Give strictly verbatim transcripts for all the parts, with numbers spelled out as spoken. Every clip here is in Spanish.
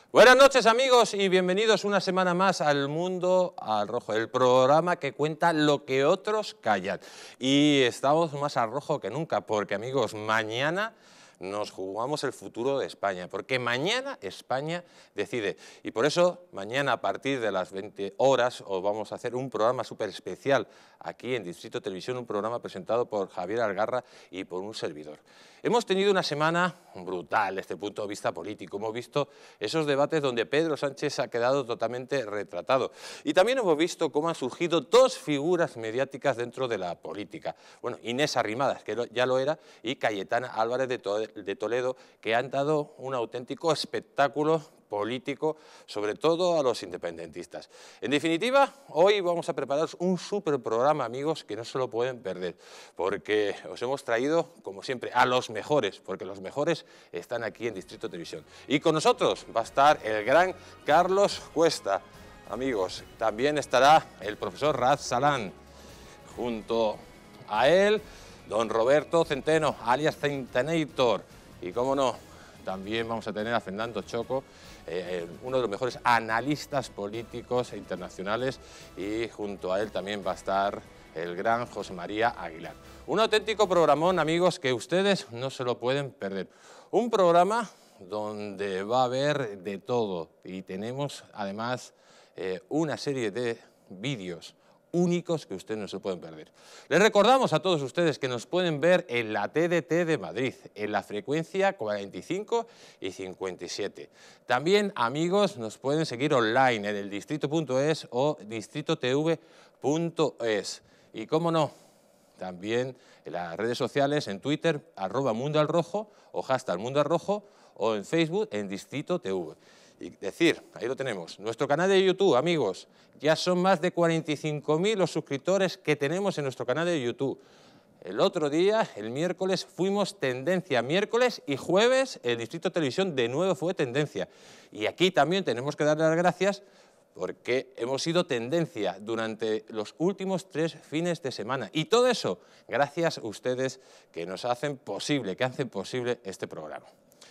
Buenas noches amigos y bienvenidos una semana más al Mundo al Rojo, el programa que cuenta lo que otros callan. Y estamos más al rojo que nunca porque amigos, mañana nos jugamos el futuro de España, porque mañana España decide. Y por eso mañana a partir de las veinte horas os vamos a hacer un programa súper especial aquí en Distrito Televisión, un programa presentado por Javier Algarra y por un servidor. Hemos tenido una semana brutal desde el punto de vista político. Hemos visto esos debates donde Pedro Sánchez ha quedado totalmente retratado. Y también hemos visto cómo han surgido dos figuras mediáticas dentro de la política. Bueno, Inés Arrimadas, que ya lo era, y Cayetana Álvarez de Toledo, que han dado un auténtico espectáculo político, sobre todo a los independentistas. En definitiva, hoy vamos a prepararos un súper programa, amigos, que no se lo pueden perder, porque os hemos traído, como siempre, a los mejores, porque los mejores están aquí en Distrito Televisión. Y con nosotros va a estar el gran Carlos Cuesta, amigos. También estará el profesor Raz Salán, junto a él, don Roberto Centeno, alias Centenator, y cómo no, también vamos a tener a Fernando Choco, eh, uno de los mejores analistas políticos internacionales, y junto a él también va a estar el gran José María Aguilar. Un auténtico programón, amigos, que ustedes no se lo pueden perder. Un programa donde va a haber de todo y tenemos además eh, una serie de vídeos únicos que ustedes no se pueden perder. Les recordamos a todos ustedes que nos pueden ver en la T D T de Madrid, en la frecuencia cuarenta y cinco y cincuenta y siete. También, amigos, nos pueden seguir online en el distrito punto es o distrito t v punto es. Y cómo no, también en las redes sociales, en Twitter, arroba Mundo al Rojo o hashtag Mundo al Rojo, o en Facebook, en Distrito T V. Y decir, ahí lo tenemos, nuestro canal de YouTube, amigos, ya son más de cuarenta y cinco mil los suscriptores que tenemos en nuestro canal de YouTube. El otro día, el miércoles, fuimos tendencia, miércoles y jueves el Distrito Televisión de nuevo fue tendencia. Y aquí también tenemos que darle las gracias porque hemos sido tendencia durante los últimos tres fines de semana. Y todo eso gracias a ustedes que nos hacen posible, que hacen posible este programa.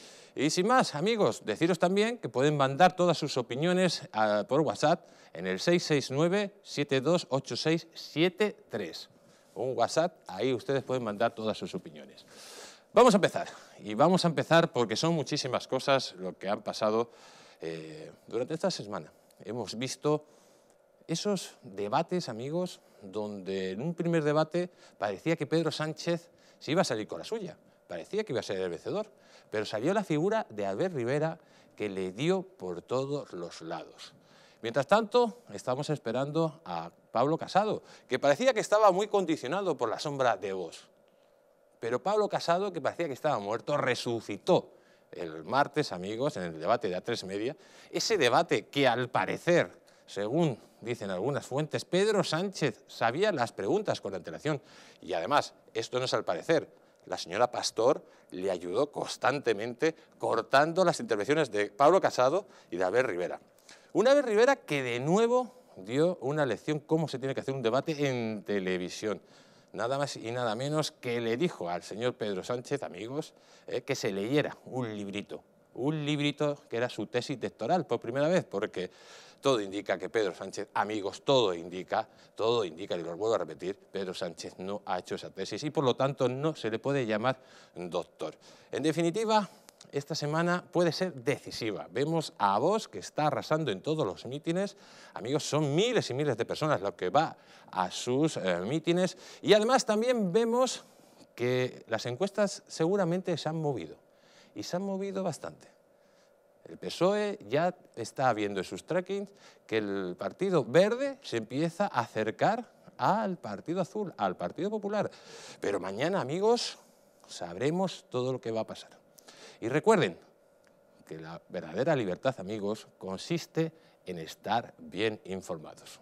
Y sin más, amigos, deciros también que pueden mandar todas sus opiniones uh, por WhatsApp en el seis seis nueve, siete dos ocho seis siete tres. Un WhatsApp, ahí ustedes pueden mandar todas sus opiniones. Vamos a empezar, y vamos a empezar porque son muchísimas cosas lo que han pasado eh, durante esta semana. Hemos visto esos debates, amigos, donde en un primer debate parecía que Pedro Sánchez se iba a salir con la suya, parecía que iba a ser el vencedor. Pero salió la figura de Albert Rivera que le dio por todos los lados. Mientras tanto, estamos esperando a Pablo Casado, que parecía que estaba muy condicionado por la sombra de Vox. Pero Pablo Casado, que parecía que estaba muerto, resucitó el martes, amigos, en el debate de A tres Media. Ese debate que al parecer, según dicen algunas fuentes, Pedro Sánchez sabía las preguntas con antelación. Y además, esto no es al parecer, la señora Pastor le ayudó constantemente cortando las intervenciones de Pablo Casado y de Albert Rivera. Un Albert Rivera que de nuevo dio una lección cómo se tiene que hacer un debate en televisión. Nada más y nada menos que le dijo al señor Pedro Sánchez, amigos, eh, que se leyera un librito. Un librito que era su tesis doctoral por primera vez, porque todo indica que Pedro Sánchez, amigos, todo indica, todo indica, y lo vuelvo a repetir, Pedro Sánchez no ha hecho esa tesis y por lo tanto no se le puede llamar doctor. En definitiva, esta semana puede ser decisiva. Vemos a Vox que está arrasando en todos los mítines. Amigos, son miles y miles de personas lo que va a sus eh, mítines. Y además también vemos que las encuestas seguramente se han movido. Y se han movido bastante. El P S O E ya está viendo en sus trackings que el Partido Verde se empieza a acercar al Partido Azul, al Partido Popular. Pero mañana, amigos, sabremos todo lo que va a pasar. Y recuerden que la verdadera libertad, amigos, consiste en estar bien informados.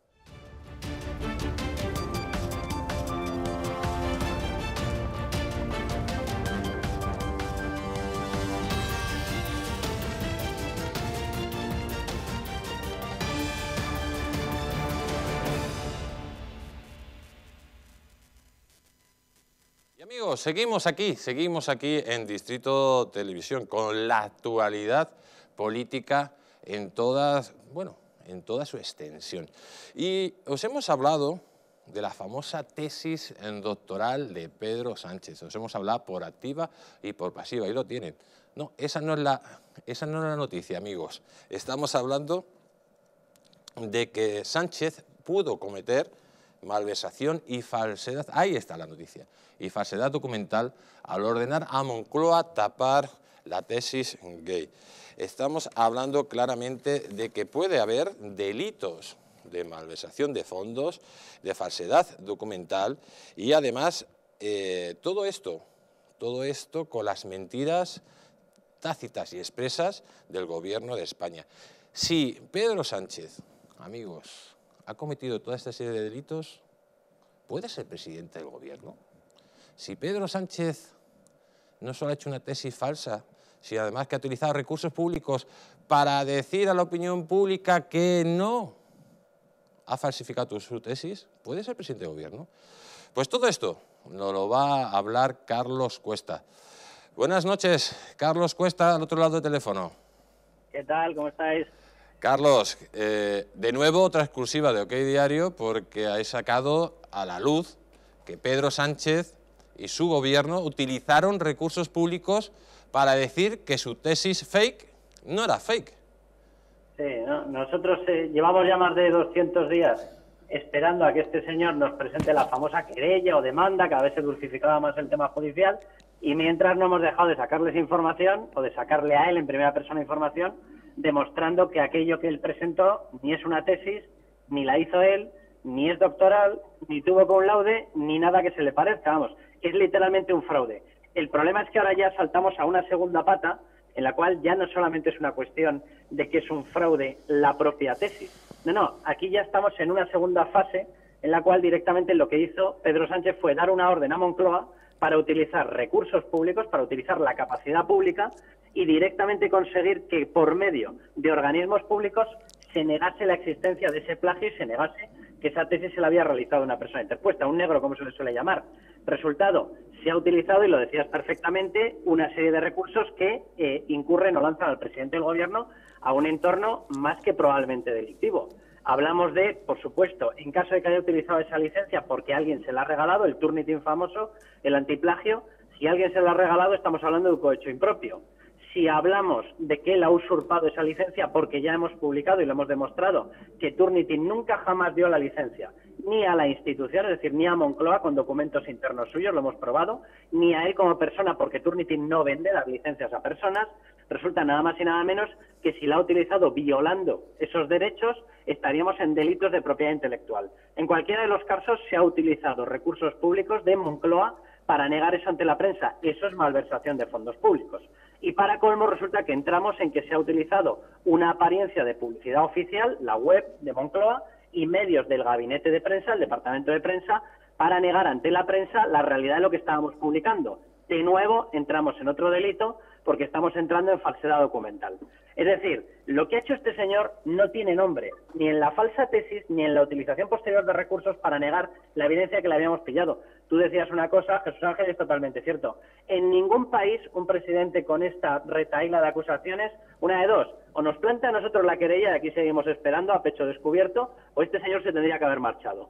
Y amigos, seguimos aquí, seguimos aquí en Distrito Televisión con la actualidad política en todas, bueno, en toda su extensión. Y os hemos hablado de la famosa tesis doctoral de Pedro Sánchez. Os hemos hablado por activa y por pasiva, ahí lo tienen. No, esa no es la, esa no es la noticia, amigos. Estamos hablando de que Sánchez pudo cometer malversación y falsedad, ahí está la noticia, y falsedad documental al ordenar a Moncloa tapar la tesis gay. Estamos hablando claramente de que puede haber delitos de malversación de fondos, de falsedad documental y además eh, todo esto, todo esto con las mentiras tácitas y expresas del Gobierno de España. Si Pedro Sánchez, amigos, ha cometido toda esta serie de delitos, ¿puede ser presidente del Gobierno? Si Pedro Sánchez no solo ha hecho una tesis falsa, sino además que ha utilizado recursos públicos para decir a la opinión pública que no ha falsificado su tesis, ¿puede ser presidente del Gobierno? Pues todo esto nos lo va a hablar Carlos Cuesta. Buenas noches, Carlos Cuesta, al otro lado del teléfono. ¿Qué tal? ¿Cómo estáis? Carlos, eh, de nuevo otra exclusiva de OK Diario, porque ha sacado a la luz que Pedro Sánchez y su gobierno utilizaron recursos públicos para decir que su tesis fake no era fake. Sí, ¿no? Nosotros eh, llevamos ya más de doscientos días esperando a que este señor nos presente la famosa querella o demanda, cada vez se dulcificaba más el tema judicial, y mientras no hemos dejado de sacarles información, o de sacarle a él en primera persona información, demostrando que aquello que él presentó ni es una tesis, ni la hizo él, ni es doctoral, ni tuvo con laude, ni nada que se le parezca, vamos, es literalmente un fraude. El problema es que ahora ya saltamos a una segunda pata, en la cual ya no solamente es una cuestión de que es un fraude la propia tesis. No, no, aquí ya estamos en una segunda fase en la cual directamente lo que hizo Pedro Sánchez fue dar una orden a Moncloa para utilizar recursos públicos, para utilizar la capacidad pública y directamente conseguir que por medio de organismos públicos se negase la existencia de ese plagio y se negase que esa tesis se la había realizado una persona interpuesta, un negro como se le suele llamar. Resultado, se ha utilizado, y lo decías perfectamente, una serie de recursos que eh, incurren o lanzan al presidente del Gobierno a un entorno más que probablemente delictivo. Hablamos de, por supuesto, en caso de que haya utilizado esa licencia porque alguien se la ha regalado, el Turnitin famoso, el antiplagio, si alguien se la ha regalado estamos hablando de un cohecho impropio. Si hablamos de que él ha usurpado esa licencia, porque ya hemos publicado y lo hemos demostrado que Turnitin nunca jamás dio la licencia ni a la institución, es decir, ni a Moncloa con documentos internos suyos, lo hemos probado, ni a él como persona, porque Turnitin no vende las licencias a personas, resulta nada más y nada menos que si la ha utilizado violando esos derechos, estaríamos en delitos de propiedad intelectual. En cualquiera de los casos se ha utilizado recursos públicos de Moncloa para negar eso ante la prensa. Eso es malversación de fondos públicos. Y para colmo resulta que entramos en que se ha utilizado una apariencia de publicidad oficial, la web de Moncloa, y medios del gabinete de prensa, el departamento de prensa, para negar ante la prensa la realidad de lo que estábamos publicando. De nuevo, entramos en otro delito porque estamos entrando en falsedad documental. Es decir, lo que ha hecho este señor no tiene nombre, ni en la falsa tesis, ni en la utilización posterior de recursos para negar la evidencia que le habíamos pillado. Tú decías una cosa, Jesús Ángel, es totalmente cierto. En ningún país un presidente con esta retahíla de acusaciones, una de dos, o nos planta a nosotros la querella y aquí seguimos esperando a pecho descubierto, o este señor se tendría que haber marchado.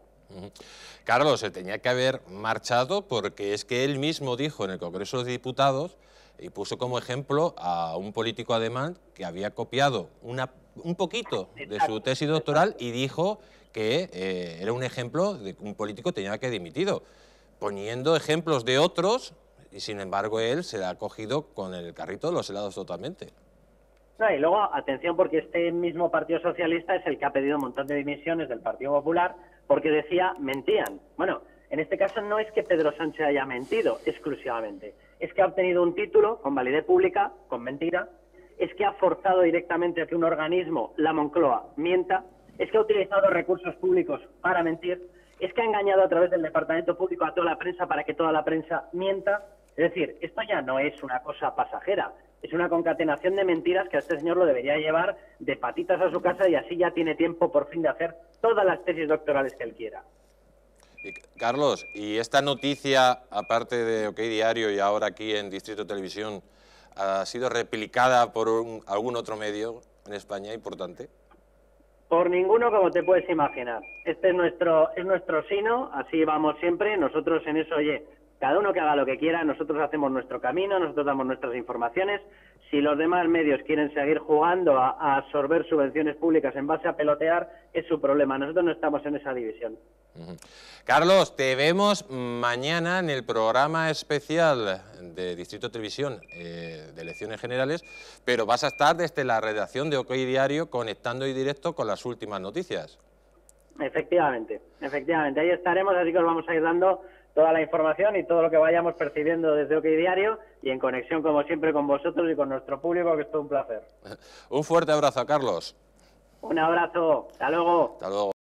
Carlos, se tenía que haber marchado porque es que él mismo dijo en el Congreso de Diputados y puso como ejemplo a un político alemán que había copiado una, un poquito de su tesis doctoral y dijo que eh, era un ejemplo de que un político tenía que dimitido, poniendo ejemplos de otros y sin embargo él se ha cogido con el carrito de los helados totalmente. No, y luego, atención, porque este mismo Partido Socialista es el que ha pedido un montón de dimisiones del Partido Popular porque decía, mentían. Bueno, en este caso no es que Pedro Sánchez haya mentido exclusivamente, es que ha obtenido un título con validez pública, con mentira, es que ha forzado directamente a que un organismo, la Moncloa, mienta, es que ha utilizado recursos públicos para mentir, es que ha engañado a través del Departamento Público a toda la prensa para que toda la prensa mienta. Es decir, esto ya no es una cosa pasajera, es una concatenación de mentiras que a este señor lo debería llevar de patitas a su casa y así ya tiene tiempo por fin de hacer todas las tesis doctorales que él quiera. Y, Carlos, y esta noticia, aparte de OK Diario y ahora aquí en Distrito Televisión, ha sido replicada por un, algún otro medio en España importante? Por ninguno, como te puedes imaginar. Este es nuestro, es nuestro sino, así vamos siempre. Nosotros en eso, oye, cada uno que haga lo que quiera, nosotros hacemos nuestro camino, nosotros damos nuestras informaciones. Si los demás medios quieren seguir jugando a, a absorber subvenciones públicas en base a pelotear, es su problema. Nosotros no estamos en esa división. Uh-huh. Carlos, te vemos mañana en el programa especial de Distrito Televisión eh, de elecciones generales, pero vas a estar desde la redacción de OK Diario conectando en directo con las últimas noticias. Efectivamente, efectivamente, ahí estaremos, así que os vamos a ir dando toda la información y todo lo que vayamos percibiendo desde OK Diario y en conexión, como siempre, con vosotros y con nuestro público, que es todo un placer. Un fuerte abrazo, Carlos. Un abrazo, hasta luego. Hasta luego.